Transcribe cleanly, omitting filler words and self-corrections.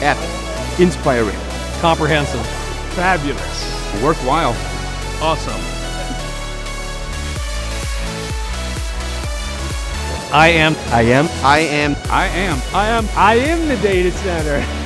Epic. Inspiring. Comprehensive. Fabulous. Worthwhile. Awesome. I am I am I am the data center.